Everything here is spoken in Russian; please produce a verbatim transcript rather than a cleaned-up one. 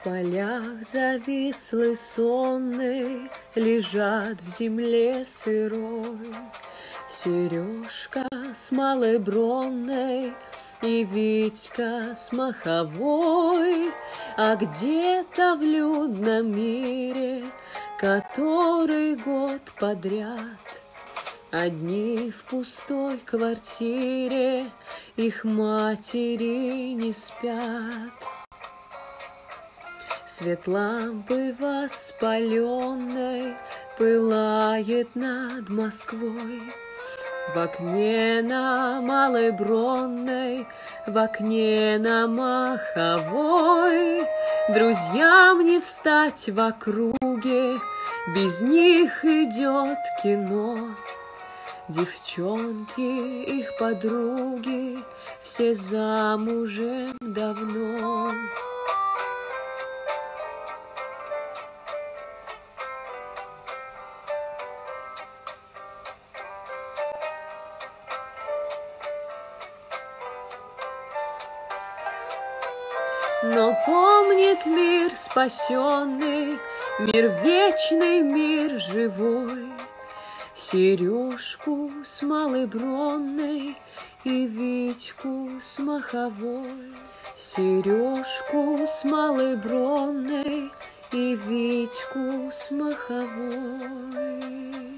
В полях завислый сонный лежат в земле сырой Сережка с малой бронной и Витька с маховой, а где-то в людном мире, который год подряд одни в пустой квартире, их матери не спят. Свет лампы воспаленной пылает над Москвой. В окне на Малой Бронной, в окне на Маховой друзьям не встать в округе, без них идет кино. Девчонки, их подруги, все замужем давно. Но помнит мир спасенный, мир вечный, мир живой, Сережку с Малой Бронной и Витьку с Маховой. Сережку с Малой Бронной и Витьку с Маховой.